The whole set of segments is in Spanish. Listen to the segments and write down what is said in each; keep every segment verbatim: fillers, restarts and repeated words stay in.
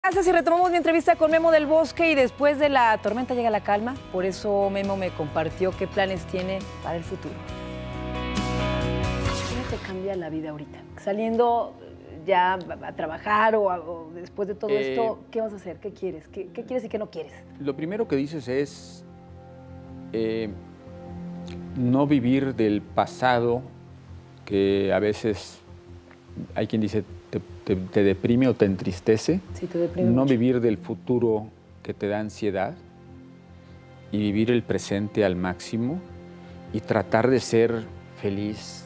Gracias y retomamos mi entrevista con Memo del Bosque y después de la tormenta llega la calma, por eso Memo me compartió qué planes tiene para el futuro. ¿Cómo te cambia la vida ahorita? Saliendo ya a trabajar o, a, o después de todo eh, esto, ¿qué vas a hacer? ¿Qué quieres? ¿Qué, qué quieres y qué no quieres? Lo primero que dices es eh, no vivir del pasado, que a veces hay quien dice te, te, te deprime o te entristece. Sí, te deprime no mucho. Vivir del futuro que te da ansiedad y vivir el presente al máximo y tratar de ser feliz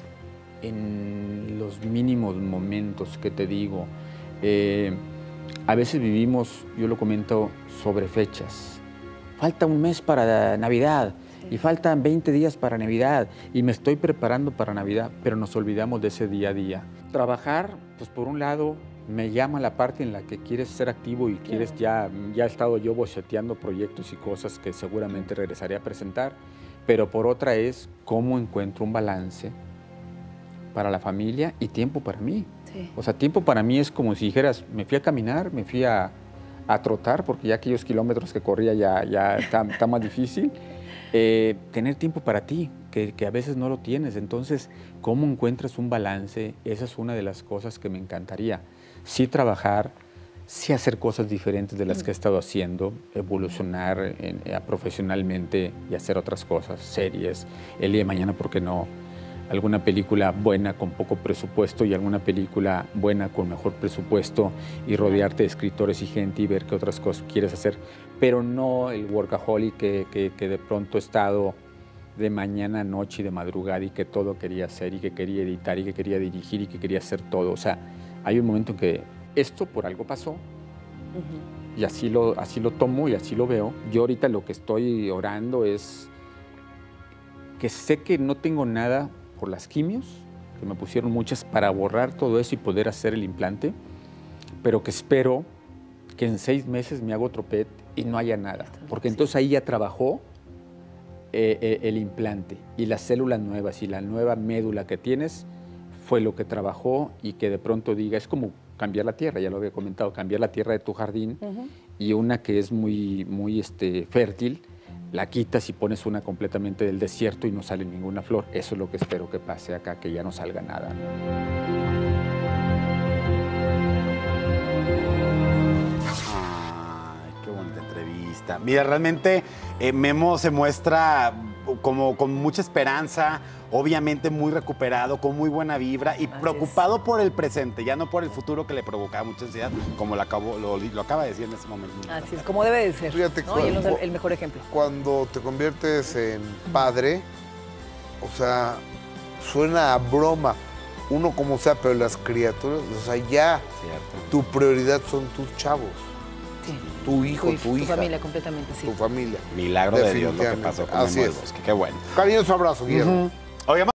en los mínimos momentos que te digo. Eh, a veces vivimos, yo lo comento, sobre fechas. Falta un mes para Navidad. Y faltan veinte días para Navidad y me estoy preparando para Navidad, pero nos olvidamos de ese día a día. Trabajar, pues por un lado, me llama la parte en la que quieres ser activo y quieres ya, ya he estado yo boceteando proyectos y cosas que seguramente regresaré a presentar, pero por otra es cómo encuentro un balance para la familia y tiempo para mí. Sí. O sea, tiempo para mí es como si dijeras, me fui a caminar, me fui a, a trotar, porque ya aquellos kilómetros que corría ya, ya está, está más difícil. Eh, tener tiempo para ti, que, que a veces no lo tienes. Entonces, ¿cómo encuentras un balance? Esa es una de las cosas que me encantaría. Sí trabajar, sí hacer cosas diferentes de las que he estado haciendo, evolucionar en, eh, profesionalmente y hacer otras cosas, series. El día de mañana, ¿por qué no? Alguna película buena con poco presupuesto y alguna película buena con mejor presupuesto y rodearte de escritores y gente y ver qué otras cosas quieres hacer, pero no el workaholic que, que, que de pronto he estado de mañana a noche y de madrugada y que todo quería hacer y que quería editar y que quería dirigir y que quería hacer todo. O sea, hay un momento en que esto por algo pasó uh-huh. y así lo, así lo tomo y así lo veo. Yo ahorita lo que estoy orando es que sé que no tengo nada por las quimios, que me pusieron muchas para borrar todo eso y poder hacer el implante, pero que espero que en seis meses me haga otro P E T y no haya nada, porque entonces ahí ya trabajó eh, eh, el implante y las células nuevas y la nueva médula que tienes fue lo que trabajó y que de pronto diga, es como cambiar la tierra, ya lo había comentado, cambiar la tierra de tu jardín uh-huh. y una que es muy, muy este, fértil, la quitas y pones una completamente del desierto y no sale ninguna flor. Eso es lo que espero que pase acá, que ya no salga nada. Ay, qué bonita entrevista. Mira, realmente eh, Memo se muestra como con mucha esperanza, obviamente muy recuperado, con muy buena vibra y Así preocupado es. por el presente, ya no por el futuro que le provocaba mucha ansiedad, como lo, acabo, lo, lo acaba de decir en ese momento. Así es, como debe de ser. Fíjate, ¿no? Y él es el mejor ejemplo. Cuando te conviertes en padre, o sea, suena a broma, uno como sea, pero las criaturas, o sea, ya Cierto. tu prioridad son tus chavos. Sí. Tu hijo, tu, tu hija. Tu familia, completamente, sí. Tu familia. Milagro de Dios lo que pasó con Memo del Bosque. Qué bueno. Cariñoso abrazo, Guillermo. Uh-huh. Oye,